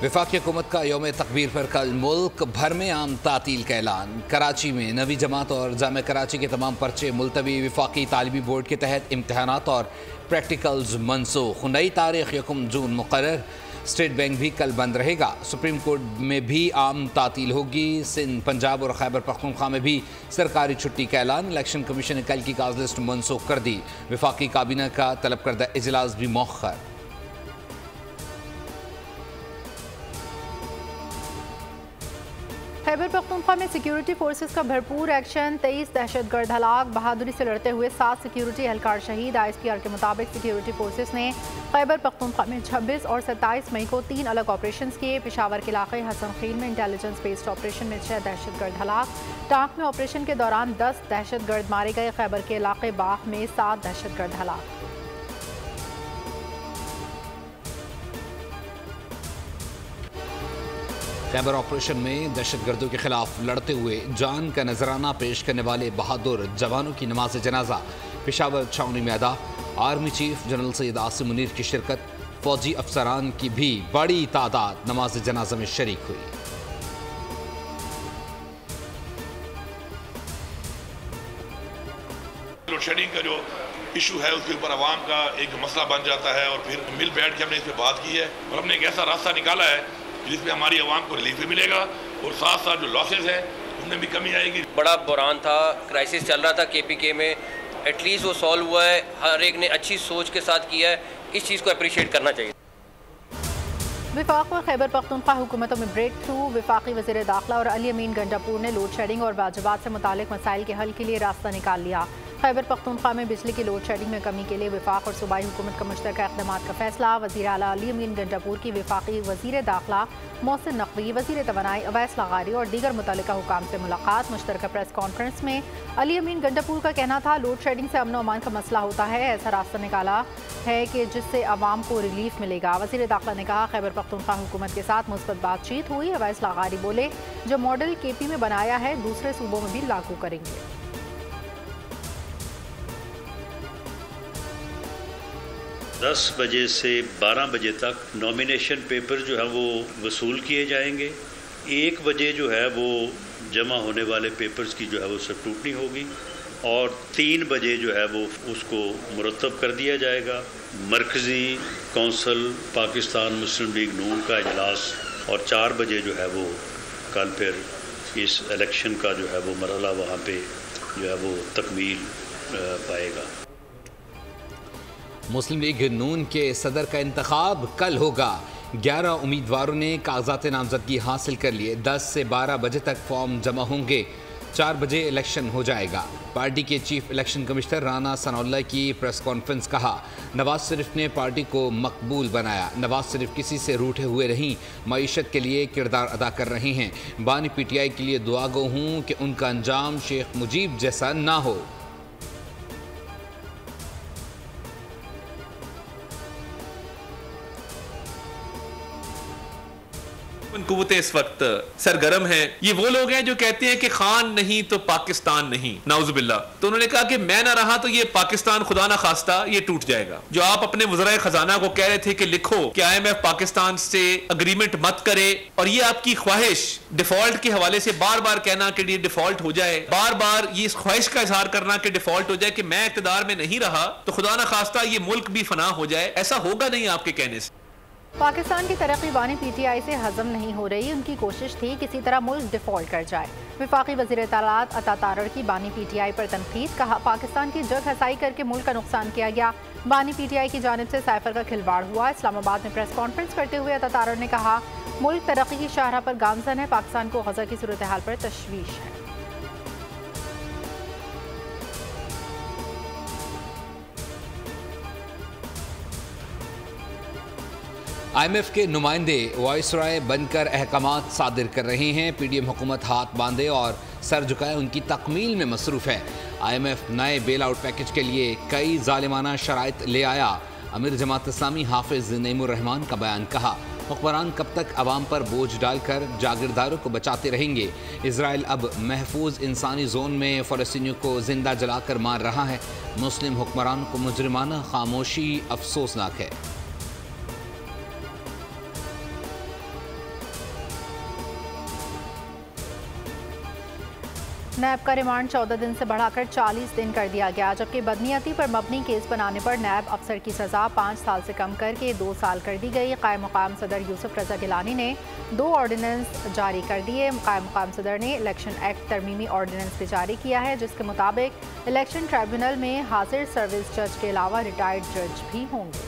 वफाकी हुकूमत का यौम तकबीर पर कल मुल्क भर में आम तातील का ऐलान। कराची में नवी जमात और जामे कराची के तमाम पर्चे मुलतवी। वफाकी तालीमी बोर्ड के तहत इम्तहानात और प्रैक्टिकल्स मनसूख। नई तारीख 1 जून मुकर्रर। स्टेट बैंक भी कल बंद रहेगा। सुप्रीम कोर्ट में भी आम तातील होगी। सिंध, पंजाब और खैबर पख्तूनख्वा में भी सरकारी छुट्टी का ऐलान। इलेक्शन कमीशन ने कल की काज लिस्ट मनसूख कर दी। वफाकी काबीना का तलब करदा इजलास भी मौखर। खैबर पख्तूनख्वा में सिक्योरिटी फोर्सेस का भरपूर एक्शन। 23 दहशतगर्द हलाक। बहादुरी से लड़ते हुए 7 सिक्योरिटी एहलकार शहीद। ISPR के मुताबिक सिक्योरिटी फोर्सेस ने खैबर पख्तूनख्वा में 26 और 27 मई को 3 अलग ऑपरेशन किए। पेशावर के इलाके हसन खील में इंटेलिजेंस बेस्ड ऑपरेशन में 6 दहशतगर्द हलाक। टांक में ऑपरेशन के दौरान 10 दहशतगर्द मारे गए। खैबर के इलाके बाह में 7 दहशतगर्द हलाक। खैबर ऑपरेशन में दहशतगर्दों के खिलाफ लड़ते हुए जान का नजराना पेश करने वाले बहादुर जवानों की नमाज जनाजा पेशावर छावनी में अदा। Army chief general Syed Asim Munir की शिरकत। फौजी अफसरान की भी बड़ी तादाद नमाज जनाजा में शरीक हुई। लोड शेडिंग का जो इशू है उसके ऊपर आवाम का एक मसला बन जाता है और फिर मिल बैठ के हमने इस पर बात की है और हमने एक ऐसा रास्ता निकाला है जिसमें हमारी आवाम को रिलीफ भी मिलेगा और साथ साथ जो लॉसेस है उनमें भी कमी आएगी। बड़ा बुरान था, क्राइसिस चल रहा था KPK में, एटलीस्ट वो सॉल्व हुआ है। हर एक ने अच्छी सोच के साथ किया है। इस चीज़ को अप्रिशिएट करना चाहिए। वफाक में खैबर पख्तूनख्वा हुकूमतों में ब्रेक थ्रू। वफाकी वज़ीर दाखिला और अली अमीन गंडापुर ने लोड शेडिंग और वाजिबात से मुतालिक मसाइल के हल के लिए रास्ता निकाल लिया। खैबर पख्तूनख्वा में बिजली की लोड शेडिंग में कमी के लिए वफाक और सूबाई हुकूमत का मुश्तरका इक़दाम का फैसला। वज़ीर आला अली अमीन गंडापुर की वफाकी वज़ीर दाखिला मोहसिन नकवी, वज़ीर तवानाई अवैस लगारी और दीगर मुतल्लिका हुकाम से मुलाकात। मुश्तरका प्रेस कॉन्फ्रेंस में अली अमीन गंडापुर का कहना था लोड शेडिंग से अमन अमान का मसला होता है, ऐसा रास्ता निकाला है कि जिससे अवाम को रिलीफ मिलेगा। वज़ीर दाखिला ने कहा खैबर पख्तूनख्वा हुकूमत के साथ मुस्बत बातचीत हुई। अवैस लगारी बोले जो मॉडल KP में बनाया है दूसरे सूबों में भी लागू करेंगे। 10 बजे से 12 बजे तक नॉमिनेशन पेपर जो है वो वसूल किए जाएंगे। 1 बजे जो है वो जमा होने वाले पेपर्स की जो है वो स्क्रूटनी होगी और 3 बजे जो है वो उसको मुरतब कर दिया जाएगा। मरकज़ी council Pakistan Muslim League Noon का इजलास और 4 बजे जो है वो कल फिर इस इलेक्शन का जो है वो मरहला वहाँ पे जो है वो तकमील पाएगा। मुस्लिम लीग नून के सदर का इंतखाब कल होगा। 11 उम्मीदवारों ने कागजात नामजदगी हासिल कर लिए। 10 से 12 बजे तक फॉर्म जमा होंगे। 4 बजे इलेक्शन हो जाएगा। पार्टी के chief election commissioner Rana Sanaullah की प्रेस कॉन्फ्रेंस। कहा नवाज शरीफ ने पार्टी को मकबूल बनाया। नवाज शरीफ किसी से रूठे हुए नहीं, मईशत के लिए किरदार अदा कर रहे हैं। बानी PTI के लिए दुआ गो हूँ कि उनका अंजाम शेख मुजीब जैसा ना हो। कुव्वतें इस वक्त सरगर्म हैं। ये वो लोग हैं जो कहते हैं कि खान नहीं तो पाकिस्तान नहीं, नाउजुबिल्लाह। तो उन्होंने कहा कि मैं ना रहा तो ये पाकिस्तान खुदा ना खास्ता ये टूट जाएगा। जो आप अपने वज़राए खजाना को कह रहे थे कि लिखो कि IMF पाकिस्तान से अग्रीमेंट मत करे और ये आपकी ख्वाहिश डिफॉल्ट के हवाले से बार बार कहना कि ये डिफॉल्ट हो जाए, बार बार ये इस ख्वाहिश का इजहार करना कि डिफॉल्ट हो जाए कि मैं इक़्तिदार में नहीं रहा तो खुदा ना खास्ता ये मुल्क भी फना हो जाए, ऐसा होगा नहीं आपके कहने से। पाकिस्तान की तरक्की बानी PTI से हजम नहीं हो रही। उनकी कोशिश थी किसी तरह मुल्क डिफॉल्ट कर जाए। वफाकी वज़ीर इत्तलात अता तारड़ की बानी PTI पर तनकीद। कहा पाकिस्तान की जग हसाई करके मुल्क का नुकसान किया गया। बानी PTI की जानिब से साइफर का खिलवाड़ हुआ। इस्लामाबाद में प्रेस कॉन्फ्रेंस करते हुए अता तारड़ ने कहा मुल्क तरक्की की शाहराह पर गामजन है। पाकिस्तान को गज़ा की सूरत हाल पर तशवीश है। IMF के नुमाइंदे वाइसराय बनकर अहकामात सादिर कर रहे हैं। PDM हुकूमत हाथ बांधे और सर झुकाए उनकी तकमील में मसरूफ़ है। IMF नए बेल आउट पैकेज के लिए कई जालिमाना शराइत ले आया। अमीर जमात इस्लामी हाफिज नईमुर रहमान का बयान। कहा हुक्मरान कब तक अवाम पर बोझ डालकर जागीरदारों को बचाते रहेंगे। इजराइल अब महफूज इंसानी जोन में फ़लस्तीनियों को जिंदा जलाकर मार रहा है। मुस्लिम हुक्मरान को मुजरिमाना खामोशी अफसोसनाक है। नैब का रिमांड 14 दिन से बढ़ाकर 40 दिन कर दिया गया, जबकि बदनीयती पर मबनी केस बनाने पर नैब अफसर की सज़ा 5 साल से कम करके 2 साल कर दी गई। कायम मुकाम सदर यूसुफ रजा गिलानी ने 2 ऑर्डिनेंस जारी कर दिए। कायम मुकाम सदर ने इलेक्शन एक्ट तरमीमी ऑर्डिनेंस भी जारी किया है, जिसके मुताबिक इलेक्शन ट्राइब्यूनल में हाजिर सर्विस जज के अलावा रिटायर्ड जज भी होंगे।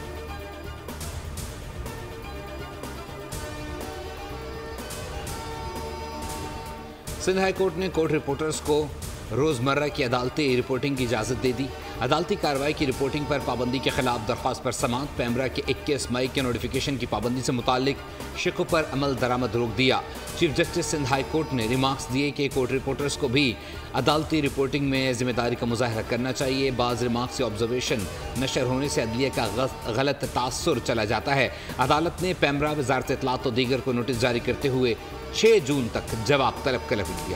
सिंध हाई कोर्ट ने कोर्ट रिपोर्टर्स को रोज़मर्रा की अदालती रिपोर्टिंग की इजाज़त दे दी। अदालती कार्रवाई की रिपोर्टिंग पर पाबंदी के खिलाफ दरख्वास्त पर समाअत। पैमरा के 21 मई के नोटिफिकेशन की पाबंदी से मुतालिक शिकों पर अमल दरामद रोक दिया। Chief justice Sindh high court ने रिमार्क्स दिए कि कोर्ट रिपोर्टर्स को भी अदालती रिपोर्टिंग में जिम्मेदारी का मुजाहरा करना चाहिए। बाज़ रिमार्क्स या ऑब्जर्वेशन नशर होने से अदलिया का गलत तासुर चला जाता है। अदालत ने पैमरा, वज़ारत इत्तलात और दीगर को नोटिस जारी करते हुए 6 जून तक जवाब तलब कर दिया।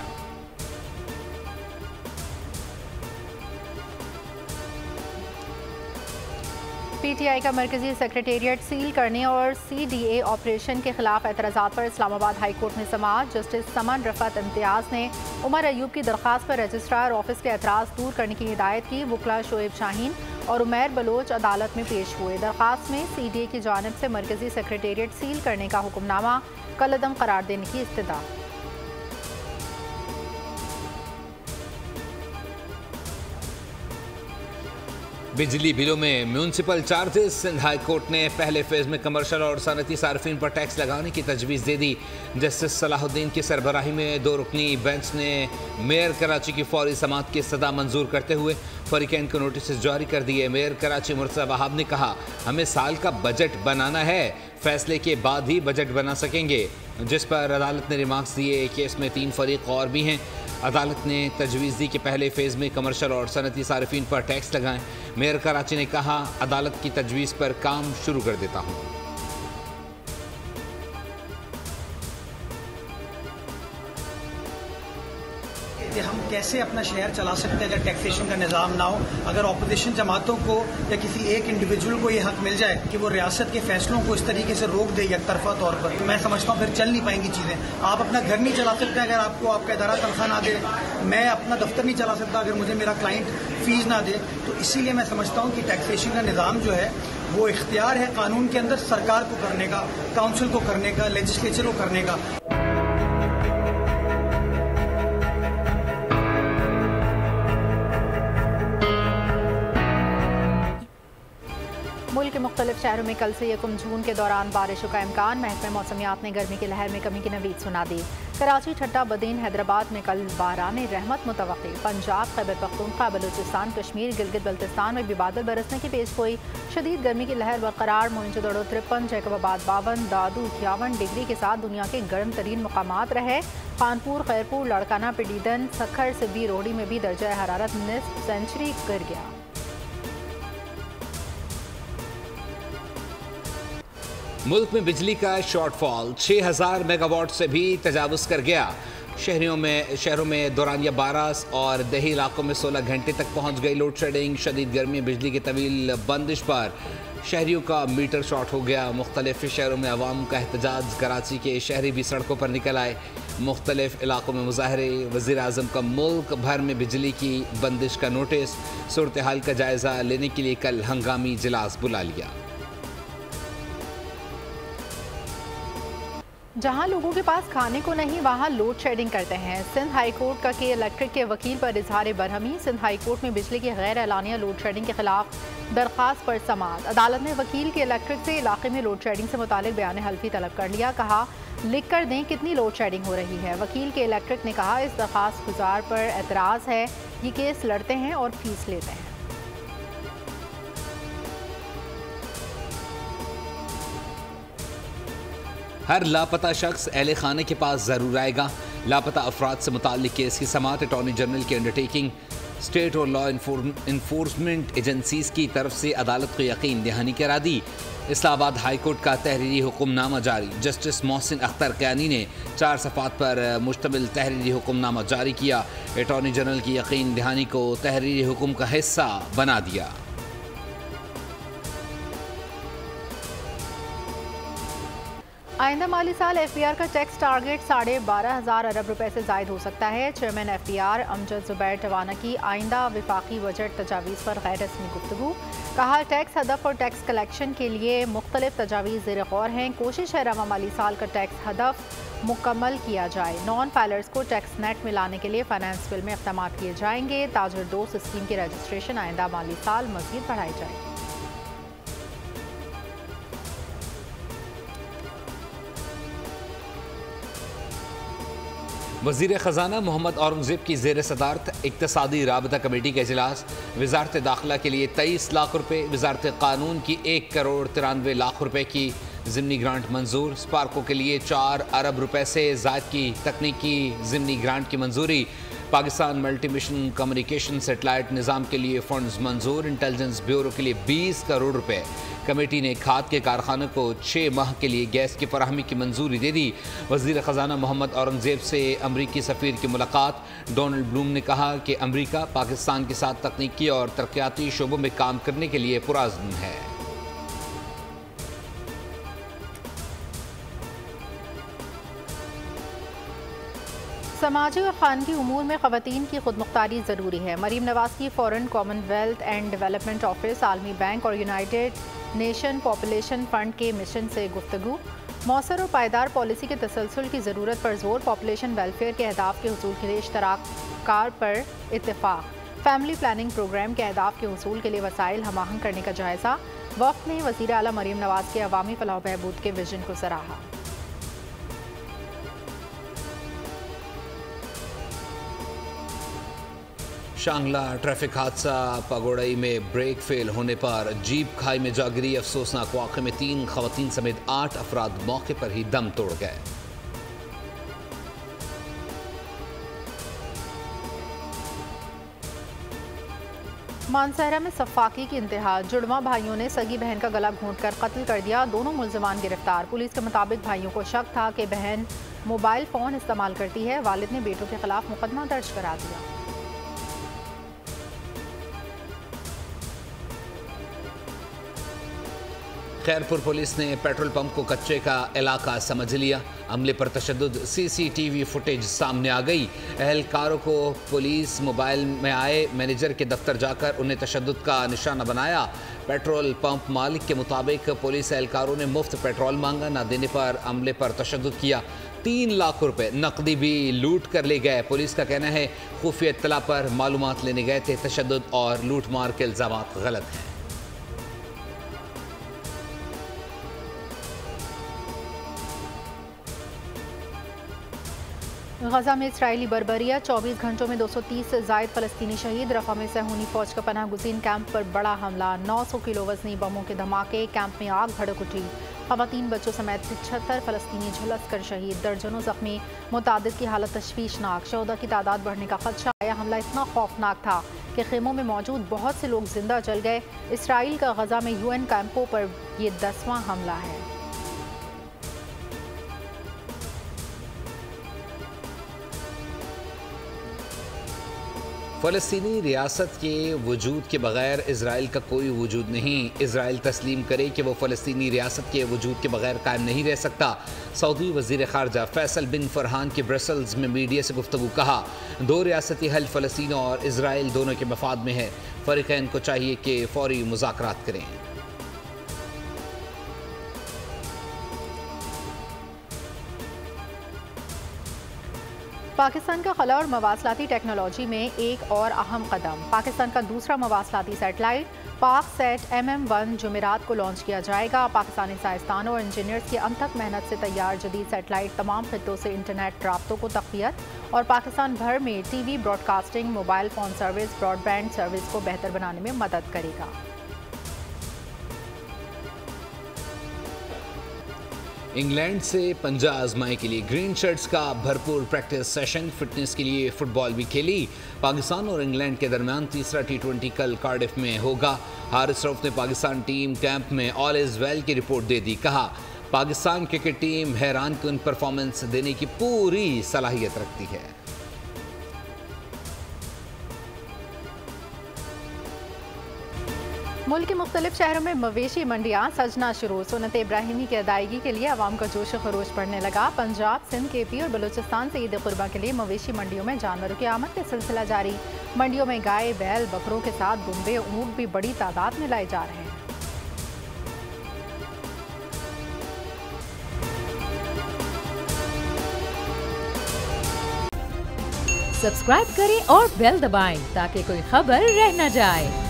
पीटीआई का मरकजी सेक्रेटेरिएट सील करने और CDA ऑपरेशन के खिलाफ एतराज़ात पर इस्लामाबाद हाई कोर्ट में समाअत। जस्टिस समन रफ़त इम्तियाज़ ने उमर अयूब की दरख्वास्त पर रजिस्ट्रार ऑफिस के एतराज़ दूर करने की हिदायत की। वकला शोएब शाहीन और उमैर बलोच अदालत में पेश हुए। दरख्वास्त में CDA की जानिब से मरकजी सेक्रेटेरिएट सील करने का हुक्मनामा कलअदम करार देने की इस्तदा। बिजली बिलों में municipal charges. Sindh high court ने पहले फेज में कमर्शियल और सनती सार्फिन पर टैक्स लगाने की तजवीज़ दे दी। जस्टिस सलाहुद्दीन की सरबराही में 2 रुकनी बेंच ने मेयर कराची की फौरी समाअत की सदा मंजूर करते हुए फरीकैन को नोटिस जारी कर दिए। मेयर कराची मुर्तज़ा वहाब ने कहा, हमें साल का बजट बनाना है, फैसले के बाद ही बजट बना सकेंगे, जिस पर अदालत ने रिमार्क्स दिए कि इसमें 3 फरीक और भी हैं। अदालत ने तजवीज़ दी कि पहले फेज़ में कमर्शियल और सनती सार्फिन पर टैक्स लगाएं। मेयर कराची ने कहा, अदालत की तजवीज़ पर काम शुरू कर देता हूँ। हम कैसे अपना शहर चला सकते हैं अगर टैक्सेशन का निज़ाम ना हो। अगर अपोजिशन जमातों को या किसी एक इंडिविजुअल को ये हक मिल जाए कि वो रियासत के फैसलों को इस तरीके से रोक दे एक तरफा तौर पर, मैं समझता हूँ फिर चल नहीं पाएंगी चीज़ें। आप अपना घर नहीं चला सकते अगर आपको आपका इदारा तनख्वाह ना दे। मैं अपना दफ्तर नहीं चला सकता अगर मुझे मेरा क्लाइंट फीस ना दे। तो इसीलिए मैं समझता हूँ कि टैक्सेशन का निज़ाम जो है वो इख्तियार है कानून के अंदर सरकार को करने का, काउंसिल को करने का, लेजिस्लेचर को करने का। मुल्क के मुख्तलिफ शहरों में कल से 1 जून के दौरान बारिशों का इम्कान। महकमा मौसमियात ने गर्मी की लहर में कमी की नवीद सुना दी। कराची, ठट्टा, बदीन, हैदराबाद में कल बारान रहमत मुतवक्की। पंजाब, खैबर पख्तूनख्वा, बलूचिस्तान, कश्मीर, गिलगित बल्तिस्तान में भी बादल बरसने की पेश गोई। शदीद गर्मी की लहर बरकरार। मोइनजोदड़ो 53, जैकबाबाद 52, दादू 51 डिग्री के साथ दुनिया के गर्म तरीन मकामात रहे। कानपुर, खैरपुर, लड़काना, पिडीदन, सखर, सिब्बी, रोहड़ी में भी दर्जा हरारत निस्फ सेंचुरी गिर गया। मुल्क में बिजली का शॉर्टफॉल 6000 मेगावाट से भी तजावुज़ कर गया। शहरों में दौरानिया 12 और दही इलाकों में 16 घंटे तक पहुंच गई लोड शेडिंग। शदीद गर्मी, बिजली की तवील बंदिश पर शहरियों का मीटर शॉर्ट हो गया। मुख्तलिफ शहरों में अवाम का एहतजाज। कराची के शहरी भी सड़कों पर निकल आए। मुख्तलिफ इलाकों में मुजाहरे। वज़ीर आज़म का मुल्क भर में बिजली की बंदिश का नोटिस। सूरत हाल का जायज़ा लेने के लिए कल हंगामी इजलास बुला लिया। जहां लोगों के पास खाने को नहीं, वहां लोड शेडिंग करते हैं। सिंध हाई कोर्ट का के इलेक्ट्रिक के वकील पर इजहार बरहमी। सिंध हाई कोर्ट में बिजली की गैर एलानिया लोड शेडिंग के खिलाफ दरख्वास्त पर समाअत। अदालत ने वकील के इलेक्ट्रिक से इलाके में लोड शेडिंग से मुतालिक बयान हल्फी तलब कर लिया। कहा, लिख कर दें कितनी लोड शेडिंग हो रही है। वकील के इलेक्ट्रिक ने कहा, इस दरख्वास्त गुजार पर एतराज़ है, ये केस लड़ते हैं और फीस लेते हैं। हर लापता शख्स अहले खाने के पास ज़रूर आएगा। लापता अफराद से मुताल्लिक केस की समाअत अटॉर्नी जनरल की अंडरटेकिंग। स्टेट और लॉ इन्फोर्समेंट एजेंसीज की तरफ से अदालत को यकीन दहानी करा दी। इस्लामाबाद हाई कोर्ट का तहरीरी हुक्मनामा जारी। जस्टिस मोहसिन अख्तर क़यानी ने 4 सफ़ात पर मुश्तमिल तहरीरी हुक्मनामा जारी किया। अटॉर्नी जनरल की यकीन दहानी को तहरीरी हुक्म का हिस्सा बना दिया। आइंदा माली साल FBR का टैक्स टारगेट 12,500 अरब रुपए से जायद हो सकता है। चेयरमैन FBR अमजद जुबैर टवाना की आइंदा विफाकी बजट तजावीज़ पर गैर रस्मी गुफ्तगू। कहा, टैक्स हदफ और टैक्स कलेक्शन के लिए मुख्तलिफ तजावीज़ ज़ेर गौर हैं। कोशिश है रवा माली साल का टैक्स हदफ मुकम्मल किया जाए। नॉन फाइलर्स को टैक्स नेट में लाने के लिए फाइनेंस बिल में इक़दाम किए जाएंगे। ताजर दोस्त स्कीम की रजिस्ट्रेशन आइंदा माली साल मज़ीद बढ़ाई जाएगी। वज़ीर ख़जाना मोहम्मद औरंगज़ेब की ज़ेर सदारत इक़्तिसादी राबता कमेटी का इजलास। वज़ारत दाखिला के लिए 23 लाख रुपये, वज़ारत क़ानून की 1 करोड़ 93 लाख रुपये की ज़िमनी ग्रांट मंजूर। स्पार्को के लिए 4 अरब रुपये से ज़ायद की तकनीकी ज़िमनी ग्रांट की मंजूरी। Pakistan multi mission communication satellite निज़ाम के लिए फ़ंड्स मंजूर। इंटेलिजेंस ब्यूरो के लिए 20 करोड़ रुपये। कमेटी ने खाद के कारखानों को 6 माह के लिए गैस की फराहमी की मंजूरी दे दी। वज़ीर ख़जाना मोहम्मद औरंगज़ेब से अमरीकी सफ़ीर की मुलाकात। डोनाल्ड ब्लूम ने कहा कि अमरीका पाकिस्तान के साथ तकनीकी और तरक्याती शोबों में काम करने के लिए पुरअज़्म है। समाजी और खानगी उमूर में ख़वातीन की खुदमुख्तारी ज़रूरी है। मरीम नवाज़ की foreign commonwealth and development office, आलमी बैंक और यूनाइटेड नेशन पॉपुलेशन फ़ंड के मिशन से गुफ्तगू। मौसर और पायदार पॉलिसी के तसलसल की ज़रूरत पर जोर। पॉपुलेशन वेलफेयर के अहदाफ के हुसूल के लिए इश्तराकार पर इत्तेफाक। फैमिली प्लानिंग प्रोग्राम के अहदाफ के हुसूल के लिए वसाइल हमाहंग करने का जायज़ा। वफ़द ने वज़ीर आला मरीम नवाज़ के अवामी फलाह बहबूद के विजन को सराहा। शांगला ट्रैफिक हादसा। पगोड़ई में ब्रेक फेल होने पर जीप खाई में जा गिरी। अफसोसनाक वाक़े में 3 ख़वातीन समेत 8 अफराद मौके पर ही दम तोड़ गए। मानसहरा में सफाकी की इंतहा। जुड़वा भाइयों ने सगी बहन का गला घोंटकर कत्ल कर दिया। दोनों मुल्ज़िमान गिरफ्तार। पुलिस के मुताबिक भाइयों को शक था कि बहन मोबाइल फ़ोन इस्तेमाल करती है। वालिद ने बेटों के खिलाफ मुकदमा दर्ज करा दिया। खैरपुर पुलिस ने पेट्रोल पंप को कच्चे का इलाका समझ लिया। अमले पर तशद्दुद। CCTV फुटेज सामने आ गई। एहलकारों को पुलिस मोबाइल में आए मैनेजर के दफ्तर जाकर उन्हें तशद्दुद का निशाना बनाया। पेट्रोल पंप मालिक के मुताबिक पुलिस एहलकारों ने मुफ्त पेट्रोल मांगा। न देने पर अमले पर तशद्दुद किया। 3 लाख रुपए नकदी भी लूट कर ले गए। पुलिस का कहना है खुफिया इत्तला पर मालूमात लेने गए थे। तशद्दुद और लूट मार के इल्ज़ामात गलत हैं। गजा में इसराइली बर्बरिया। 24 घंटों में 230 से ज़ायद फ़लस्तीनी शहीद। रफ़ा में सहूनी फ़ौज का पनाह गुज़ीन कैंप पर बड़ा हमला। 900 किलो वज़नी बमों के धमाके। कैंप में आग भड़क उठी। ख़वातीन बच्चों समेत 75 फ़लस्तीनी झुलस कर शहीद। दर्जनों ज़ख्मी। मुतादिद की हालत तशवीशनाक। शोहदा की तादाद बढ़ने का खदशा। यह हमला इतना खौफनाक था कि खेमों में मौजूद बहुत से लोग जिंदा जल गए। इसराइल का गजा में UN कैंपों पर यह 10वां हमला है। फ़लस्तीनी रियासत के वजूद के बगैर इसराइल का कोई वजूद नहीं। इसराइल तस्लीम करे कि वो फ़लस्तीनी रियासत के वजूद के बगैर कायम नहीं रह सकता। सऊदी वज़ीर ख़ारजा फैसल बिन फरहान की ब्रसल्स में मीडिया से गुफ्तगू। कहा, 2 रियासती हल फ़लस्तीन और इसराइल दोनों के मफाद में है। फ़रीक़ैन को चाहिए कि फ़ौरी मुज़ाकरात करें। पाकिस्तान का खला और मवासलाती टेक्नोलॉजी में एक और अहम कदम। पाकिस्तान का दूसरा मवासलाती सैटेलाइट पाकसैट MM1 जुमेरात को लॉन्च किया जाएगा। पाकिस्तानी साइंसदानों और इंजीनियर्स की अनथक मेहनत से तैयार जदीद सैटेलाइट तमाम खित्तों से इंटरनेट राब्तों को तक़वियत और पाकिस्तान भर में TV broadcasting, mobile phone service, broadband service को बेहतर बनाने में मदद करेगा। इंग्लैंड से पंजा आजमाई के लिए ग्रीन शर्ट्स का भरपूर प्रैक्टिस सेशन। फिटनेस के लिए फुटबॉल भी खेली। पाकिस्तान और इंग्लैंड के दरमियान तीसरा T20 कल कार्डिफ में होगा। हारिस रऊफ ने पाकिस्तान टीम कैंप में ऑल इज़ वेल की रिपोर्ट दे दी। कहा, पाकिस्तान क्रिकेट टीम हैरान कुन परफॉर्मेंस देने की पूरी सलाहियत रखती है। मुल्क के मुख्तलिफ शहरों में मवेशी मंडियाँ सजना शुरू। सुन्नत इब्राहिमी की अदायगी के लिए आवाम का जोश खरोश बढ़ने लगा। पंजाब, सिंध, केपी और बलूचिस्तान से ईद कुर्बा के लिए मवेशी मंडियों में जानवरों की आमद का सिलसिला जारी। मंडियों में गाय, बैल, बकरों के साथ दुम्बे, ऊँट भी बड़ी तादाद में लाए जा रहे हैं। सब्सक्राइब करें और बेल दबाएं ताकि कोई खबर रह न जाए।